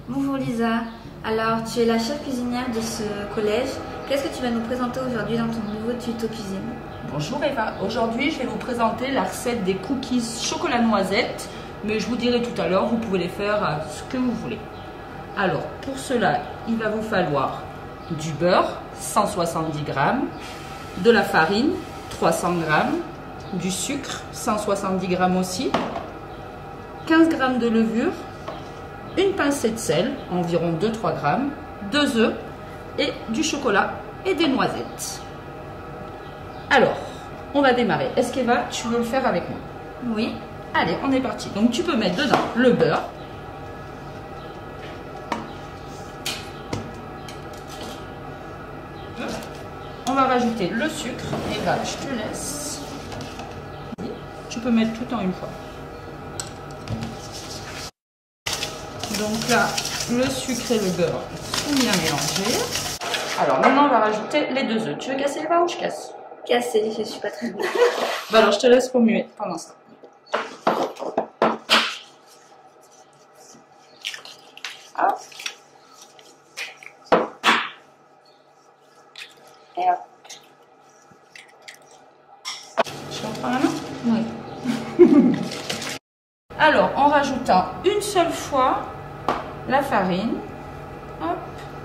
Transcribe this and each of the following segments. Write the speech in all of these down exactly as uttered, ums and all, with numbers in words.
Bonjour Lisa, alors tu es la chef cuisinière de ce collège. Qu'est-ce que tu vas nous présenter aujourd'hui dans ton nouveau tuto cuisine? Bonjour Eva, aujourd'hui je vais vous présenter la recette des cookies chocolat noisette, mais je vous dirai tout à l'heure, vous pouvez les faire à ce que vous voulez. Alors pour cela, il va vous falloir du beurre, cent soixante-dix grammes, de la farine, trois cents grammes, du sucre, cent soixante-dix grammes aussi, quinze grammes de levure, une pincée de sel, environ deux à trois grammes, deux œufs et du chocolat et des noisettes. Alors, on va démarrer. Est-ce qu'Eva, tu veux le faire avec moi? Oui. Allez, on est parti. Donc tu peux mettre dedans le beurre. On va rajouter le sucre. Eva, je te laisse. Tu peux mettre tout en une fois. Donc là, le sucre et le beurre sont bien mélangés. Alors maintenant, on va rajouter les deux œufs. Tu veux casser les barres ou je casse? Cassé, je suis pas très bien. Bah alors, je te laisse remuer pendant ça. Hop. Et hop. Je reprends la main? Oui. Alors, en rajoutant une seule fois la farine, hop,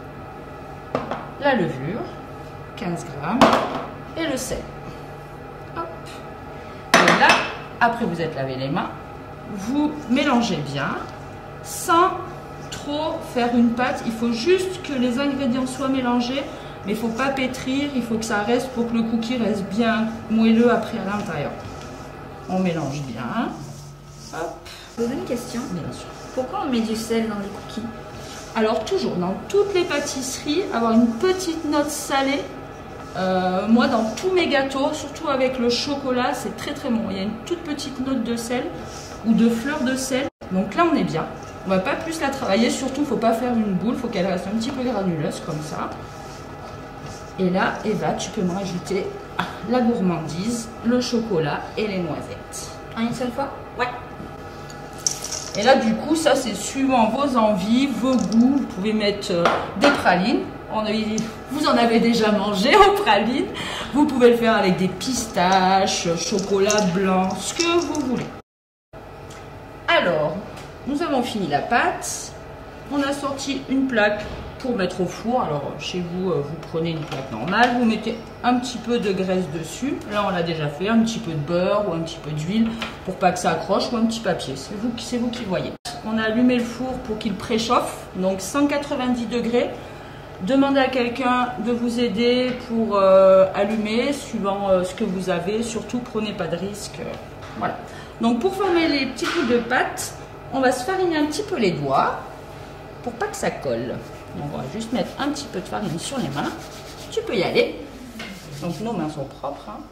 la levure, quinze grammes, et le sel. Hop. Et là, après vous êtes lavé les mains, vous mélangez bien, sans trop faire une pâte. Il faut juste que les ingrédients soient mélangés, mais il ne faut pas pétrir, il faut que ça reste pour que le cookie reste bien moelleux après à l'intérieur. On mélange bien. Hop. Je vous ai une question. Bien sûr. Pourquoi on met du sel dans les cookies? Alors toujours, dans toutes les pâtisseries, avoir une petite note salée. Euh, moi, dans tous mes gâteaux, surtout avec le chocolat, c'est très très bon. Il y a une toute petite note de sel ou de fleur de sel. Donc là, on est bien. On va pas plus la travailler. Surtout, il ne faut pas faire une boule. Il faut qu'elle reste un petit peu granuleuse comme ça. Et là, Eva, tu peux me rajouter la gourmandise, le chocolat et les noisettes. En une seule fois? Ouais. Et là, du coup, ça, c'est suivant vos envies, vos goûts. Vous pouvez mettre euh, des pralines. On a, vous en avez déjà mangé aux pralines. Vous pouvez le faire avec des pistaches, chocolat blanc, ce que vous voulez. Alors, nous avons fini la pâte. On a sorti une plaque pour mettre au four. Alors, chez vous, vous prenez une plaque normale. Vous mettez un petit peu de graisse dessus. Là, on l'a déjà fait. Un petit peu de beurre ou un petit peu d'huile pour pas que ça accroche, ou un petit papier. C'est vous, c'est vous qui voyez. On a allumé le four pour qu'il préchauffe. Donc, cent quatre-vingt-dix degrés. Demandez à quelqu'un de vous aider pour euh, allumer, suivant euh, ce que vous avez. Surtout, prenez pas de risque. Euh, voilà. Donc, pour former les petits bouts de pâte, on va se fariner un petit peu les doigts pour pas que ça colle. Donc, on va juste mettre un petit peu de farine sur les mains. Tu peux y aller. Donc, nos mains sont propres. Hein.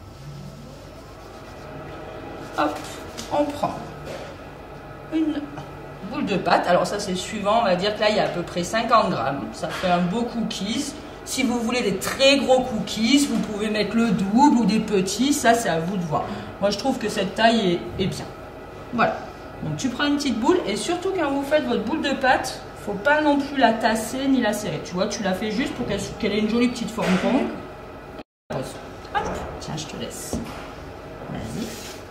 Hop, on prend une boule de pâte. Alors ça, c'est suivant. On va dire que là, il y a à peu près cinquante grammes. Ça fait un beau cookies. Si vous voulez des très gros cookies, vous pouvez mettre le double ou des petits. Ça, c'est à vous de voir. Moi, je trouve que cette taille est, est bien. Voilà. Donc, tu prends une petite boule. Et surtout, quand vous faites votre boule de pâte, il ne faut pas non plus la tasser ni la serrer. Tu vois, tu la fais juste pour qu'elle qu'elle ait une jolie petite forme ronde. Hop. Tiens, je te laisse. Vas-y.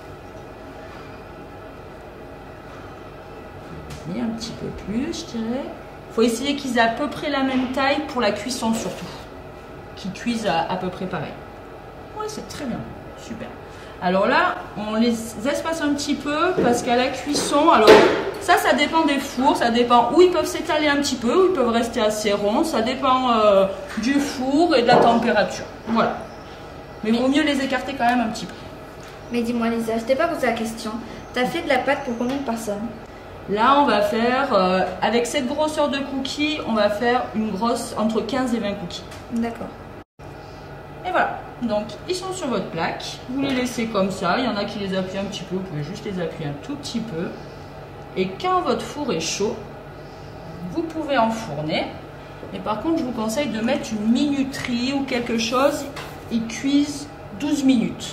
Un petit peu plus, je dirais. Il faut essayer qu'ils aient à peu près la même taille pour la cuisson surtout. Qu'ils cuisent à, à peu près pareil. Ouais, c'est très bien. Super. Alors là, on les espace un petit peu parce qu'à la cuisson, alors ça, ça dépend des fours, ça dépend où ils peuvent s'étaler un petit peu, où ils peuvent rester assez ronds. Ça dépend euh, du four et de la température. Voilà. Mais il vaut mieux les écarter quand même un petit peu. Mais dis-moi Lisa, je t'ai pas posé la question. T'as fait de la pâte pour combien de personnes? Là, on va faire, euh, avec cette grosseur de cookies, on va faire une grosse, entre quinze et vingt cookies. D'accord. Et voilà. Donc, ils sont sur votre plaque. Vous les laissez comme ça. Il y en a qui les appuient un petit peu. Vous pouvez juste les appuyer un tout petit peu. Et quand votre four est chaud, vous pouvez enfourner. Et par contre, je vous conseille de mettre une minuterie ou quelque chose. Ils cuisent douze minutes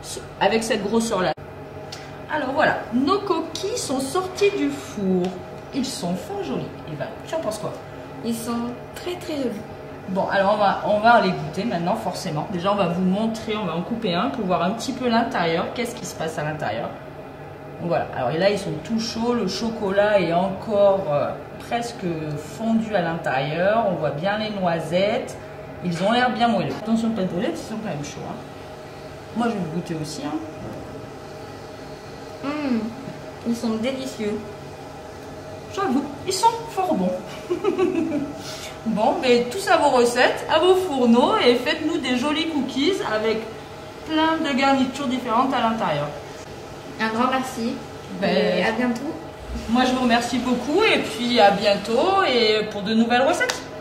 avec cette grosseur-là. Alors voilà, nos coquilles sont sorties du four. ils sont fort jolis. Eva, tu en penses quoi? Ils sont très très jolis. Bon, alors on va, on va les goûter maintenant, forcément. Déjà, on va vous montrer, on va en couper un pour voir un petit peu l'intérieur. Qu'est-ce qui se passe à l'intérieur? Voilà, alors là, ils sont tout chauds. Le chocolat est encore euh, presque fondu à l'intérieur. On voit bien les noisettes. Ils ont l'air bien moelleux. Attention, pas de brûler, ils sont quand même chauds. Hein. Moi, je vais le goûter aussi. Hein. Mmh, ils sont délicieux. J'avoue, ils sont fort bons. Bon, mais tous à vos recettes, à vos fourneaux et faites-nous des jolis cookies avec plein de garnitures différentes à l'intérieur. Un grand merci Ben, et à bientôt. Moi, je vous remercie beaucoup et puis à bientôt et pour de nouvelles recettes.